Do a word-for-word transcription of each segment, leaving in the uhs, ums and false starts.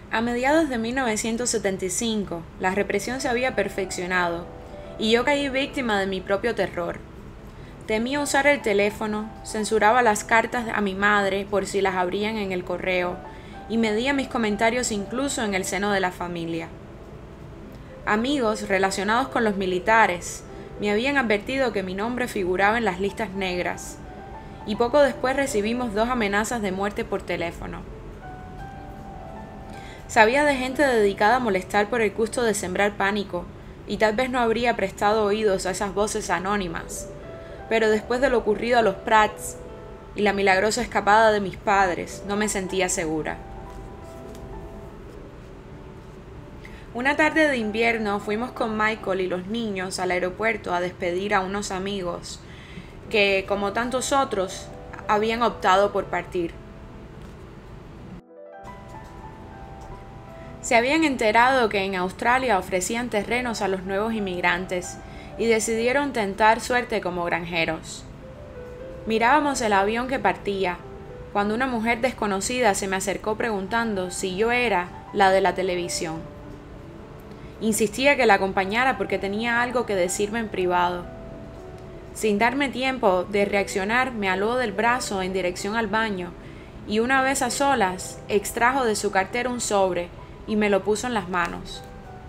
A mediados de mil novecientos setenta y cinco, la represión se había perfeccionado y yo caí víctima de mi propio terror. Temía usar el teléfono, censuraba las cartas a mi madre por si las abrían en el correo y medía mis comentarios incluso en el seno de la familia. Amigos relacionados con los militares me habían advertido que mi nombre figuraba en las listas negras y poco después recibimos dos amenazas de muerte por teléfono. Sabía de gente dedicada a molestar por el gusto de sembrar pánico y tal vez no habría prestado oídos a esas voces anónimas, pero después de lo ocurrido a los Prats y la milagrosa escapada de mis padres, no me sentía segura. Una tarde de invierno fuimos con Michael y los niños al aeropuerto a despedir a unos amigos que, como tantos otros, habían optado por partir. Se habían enterado que en Australia ofrecían terrenos a los nuevos inmigrantes y decidieron tentar suerte como granjeros. Mirábamos el avión que partía, cuando una mujer desconocida se me acercó preguntando si yo era la de la televisión. Insistía que la acompañara porque tenía algo que decirme en privado. Sin darme tiempo de reaccionar, me aló del brazo en dirección al baño y una vez a solas, extrajo de su cartera un sobre y me lo puso en las manos.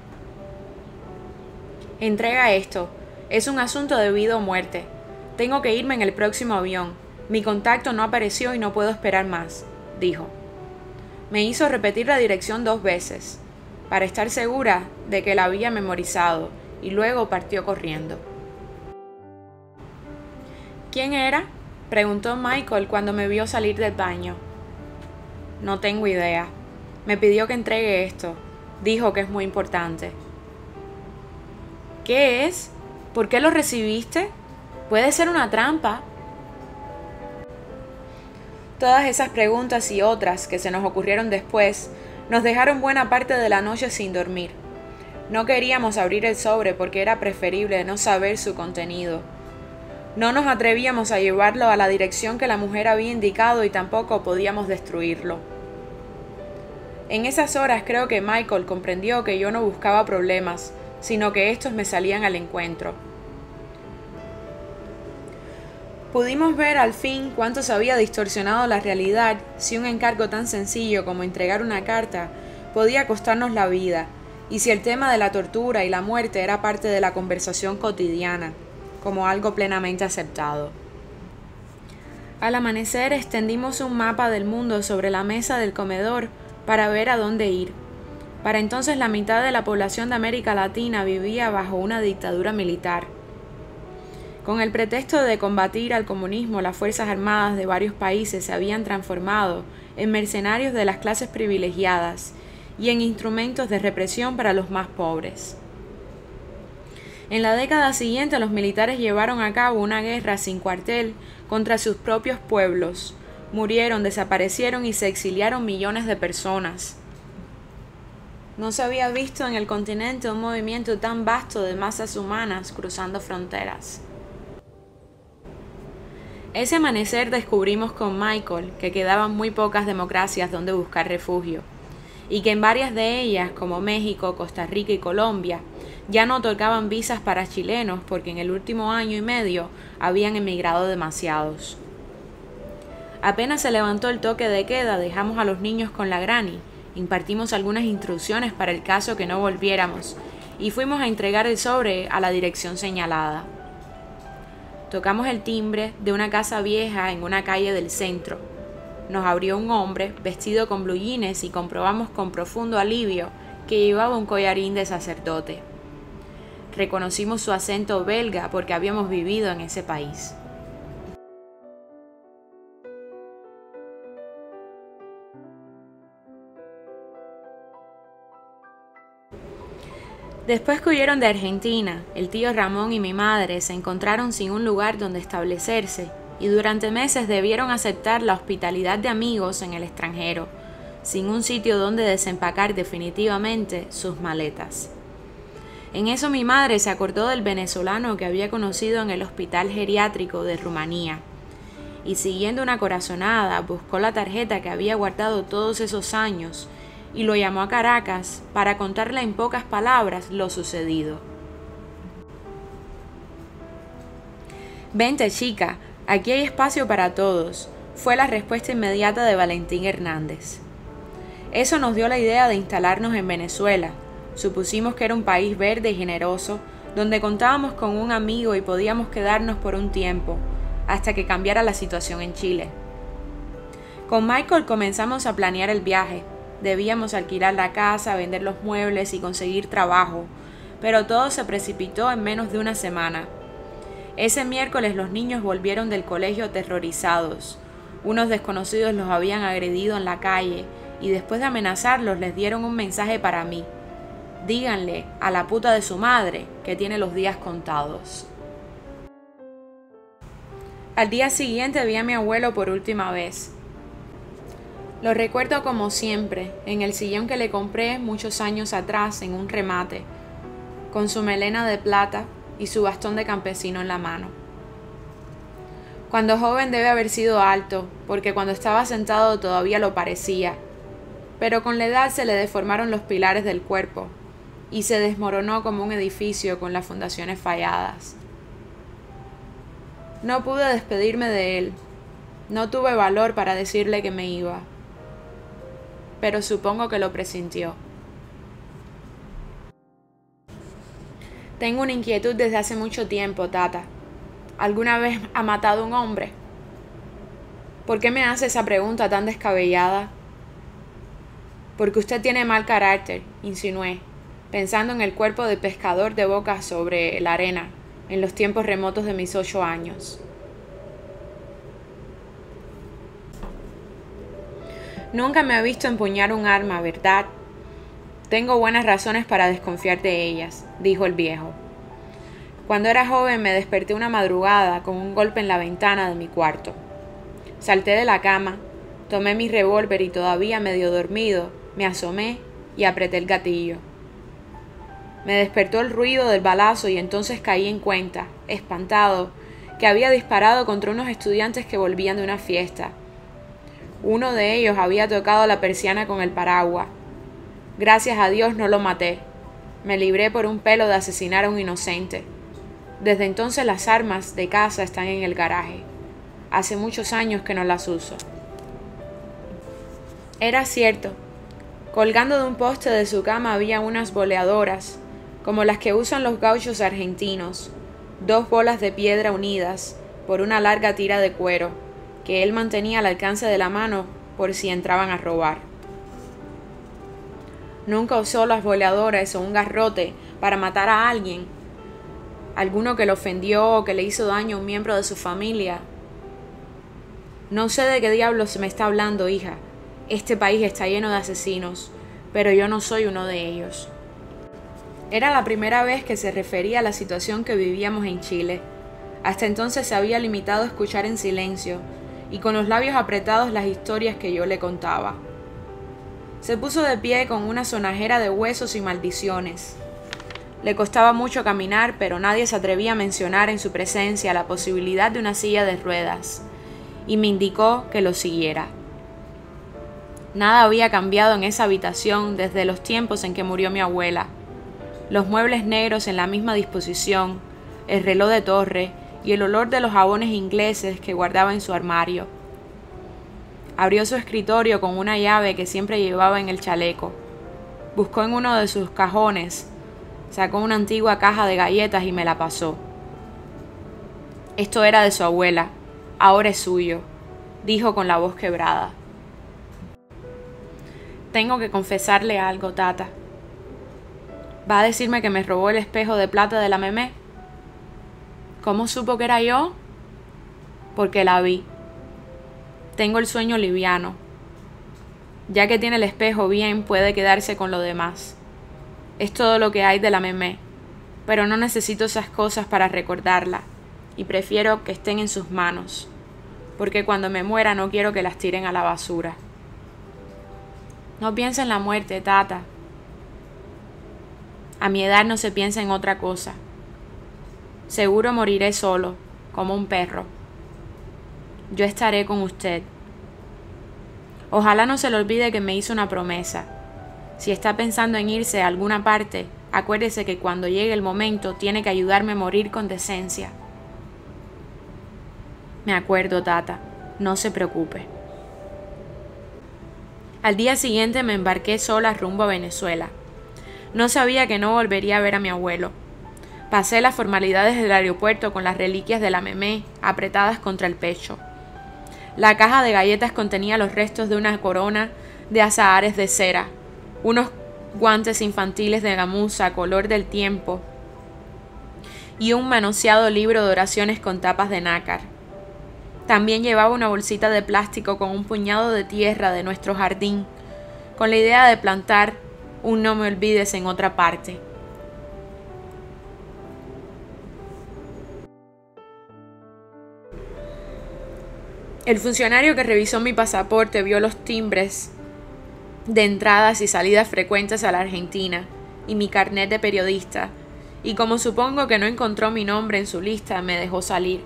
Entrega esto. Es un asunto de vida o muerte. Tengo que irme en el próximo avión. Mi contacto no apareció y no puedo esperar más, dijo. Me hizo repetir la dirección dos veces, para estar segura de que la había memorizado, y luego partió corriendo. ¿Quién era?, preguntó Michael cuando me vio salir del baño. No tengo idea. Me pidió que entregue esto. Dijo que es muy importante. ¿Qué es? ¿Por qué lo recibiste? Puede ser una trampa. Todas esas preguntas y otras que se nos ocurrieron después nos dejaron buena parte de la noche sin dormir. No queríamos abrir el sobre porque era preferible no saber su contenido. No nos atrevíamos a llevarlo a la dirección que la mujer había indicado y tampoco podíamos destruirlo. En esas horas creo que Michael comprendió que yo no buscaba problemas, sino que estos me salían al encuentro. Pudimos ver al fin cuánto se había distorsionado la realidad si un encargo tan sencillo como entregar una carta podía costarnos la vida, y si el tema de la tortura y la muerte era parte de la conversación cotidiana, como algo plenamente aceptado. Al amanecer extendimos un mapa del mundo sobre la mesa del comedor para ver a dónde ir. Para entonces la mitad de la población de América Latina vivía bajo una dictadura militar. Con el pretexto de combatir al comunismo, las fuerzas armadas de varios países se habían transformado en mercenarios de las clases privilegiadas y en instrumentos de represión para los más pobres. En la década siguiente, los militares llevaron a cabo una guerra sin cuartel contra sus propios pueblos. Murieron, desaparecieron y se exiliaron millones de personas. No se había visto en el continente un movimiento tan vasto de masas humanas cruzando fronteras. Ese amanecer descubrimos con Michael que quedaban muy pocas democracias donde buscar refugio, y que en varias de ellas, como México, Costa Rica y Colombia, ya no otorgaban visas para chilenos porque en el último año y medio habían emigrado demasiados. Apenas se levantó el toque de queda, dejamos a los niños con la granny, impartimos algunas instrucciones para el caso que no volviéramos y fuimos a entregar el sobre a la dirección señalada. Tocamos el timbre de una casa vieja en una calle del centro. Nos abrió un hombre vestido con blue jeans y comprobamos con profundo alivio que llevaba un collarín de sacerdote. Reconocimos su acento belga porque habíamos vivido en ese país. Después que huyeron de Argentina, el tío Ramón y mi madre se encontraron sin un lugar donde establecerse y durante meses debieron aceptar la hospitalidad de amigos en el extranjero, sin un sitio donde desempacar definitivamente sus maletas. En eso mi madre se acordó del venezolano que había conocido en el hospital geriátrico de Rumanía y siguiendo una corazonada buscó la tarjeta que había guardado todos esos años y lo llamó a Caracas para contarle en pocas palabras lo sucedido. «Vente, chica, aquí hay espacio para todos», fue la respuesta inmediata de Valentín Hernández. Eso nos dio la idea de instalarnos en Venezuela. Supusimos que era un país verde y generoso, donde contábamos con un amigo y podíamos quedarnos por un tiempo, hasta que cambiara la situación en Chile. Con Michael comenzamos a planear el viaje. Debíamos alquilar la casa, vender los muebles y conseguir trabajo, pero todo se precipitó en menos de una semana. Ese miércoles los niños volvieron del colegio aterrorizados. Unos desconocidos los habían agredido en la calle y después de amenazarlos les dieron un mensaje para mí. Díganle a la puta de su madre que tiene los días contados. Al día siguiente vi a mi abuelo por última vez. Lo recuerdo como siempre, en el sillón que le compré muchos años atrás en un remate, con su melena de plata y su bastón de campesino en la mano. Cuando joven debe haber sido alto, porque cuando estaba sentado todavía lo parecía, pero con la edad se le deformaron los pilares del cuerpo y se desmoronó como un edificio con las fundaciones falladas. No pude despedirme de él, no tuve valor para decirle que me iba, pero supongo que lo presintió. Tengo una inquietud desde hace mucho tiempo, Tata. ¿Alguna vez ha matado a un hombre? ¿Por qué me hace esa pregunta tan descabellada? Porque usted tiene mal carácter, insinué, pensando en el cuerpo de pescador de boca sobre la arena, en los tiempos remotos de mis ocho años. Nunca me ha visto empuñar un arma, ¿verdad? Tengo buenas razones para desconfiar de ellas, dijo el viejo. Cuando era joven me desperté una madrugada con un golpe en la ventana de mi cuarto. Salté de la cama, tomé mi revólver y todavía medio dormido, me asomé y apreté el gatillo. Me despertó el ruido del balazo y entonces caí en cuenta, espantado, que había disparado contra unos estudiantes que volvían de una fiesta. Uno de ellos había tocado la persiana con el paraguas. Gracias a Dios no lo maté. Me libré por un pelo de asesinar a un inocente. Desde entonces las armas de caza están en el garaje. Hace muchos años que no las uso. Era cierto. Colgando de un poste de su cama había unas boleadoras, como las que usan los gauchos argentinos, dos bolas de piedra unidas por una larga tira de cuero, que él mantenía al alcance de la mano por si entraban a robar. Nunca usó las boleadoras o un garrote para matar a alguien, alguno que lo ofendió o que le hizo daño a un miembro de su familia. No sé de qué diablos me está hablando, hija. Este país está lleno de asesinos, pero yo no soy uno de ellos. Era la primera vez que se refería a la situación que vivíamos en Chile. Hasta entonces se había limitado a escuchar en silencio y con los labios apretados las historias que yo le contaba. Se puso de pie con una sonajera de huesos y maldiciones. Le costaba mucho caminar, pero nadie se atrevía a mencionar en su presencia la posibilidad de una silla de ruedas, y me indicó que lo siguiera. Nada había cambiado en esa habitación desde los tiempos en que murió mi abuela. Los muebles negros en la misma disposición, el reloj de torre y el olor de los jabones ingleses que guardaba en su armario. Abrió su escritorio con una llave que siempre llevaba en el chaleco. Buscó en uno de sus cajones, sacó una antigua caja de galletas y me la pasó. Esto era de su abuela, ahora es suyo, dijo con la voz quebrada. Tengo que confesarle algo, Tata. ¿Va a decirme que me robó el espejo de plata de la Memé? ¿Cómo supo que era yo? Porque la vi. Tengo el sueño liviano. Ya que tiene el espejo bien, puede quedarse con lo demás. Es todo lo que hay de la Memé, pero no necesito esas cosas para recordarla, y prefiero que estén en sus manos, porque cuando me muera no quiero que las tiren a la basura. No piensa en la muerte, Tata. A mi edad no se piensa en otra cosa. Seguro moriré solo, como un perro. Yo estaré con usted. Ojalá no se le olvide que me hizo una promesa. Si está pensando en irse a alguna parte, acuérdese que cuando llegue el momento tiene que ayudarme a morir con decencia. Me acuerdo, tata. No se preocupe. Al día siguiente me embarqué sola rumbo a Venezuela. No sabía que no volvería a ver a mi abuelo. Pasé las formalidades del aeropuerto con las reliquias de la memé apretadas contra el pecho. La caja de galletas contenía los restos de una corona de azahares de cera, unos guantes infantiles de gamuza color del tiempo y un manoseado libro de oraciones con tapas de nácar. También llevaba una bolsita de plástico con un puñado de tierra de nuestro jardín, con la idea de plantar un no me olvides en otra parte. El funcionario que revisó mi pasaporte vio los timbres de entradas y salidas frecuentes a la Argentina y mi carnet de periodista, y como supongo que no encontró mi nombre en su lista, me dejó salir.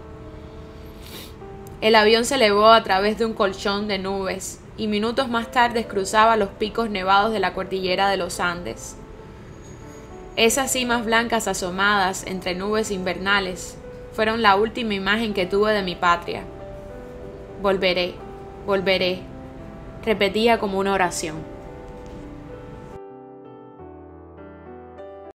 El avión se elevó a través de un colchón de nubes y minutos más tarde cruzaba los picos nevados de la cordillera de los Andes. Esas cimas blancas asomadas entre nubes invernales fueron la última imagen que tuve de mi patria. Volveré, volveré, repetía como una oración.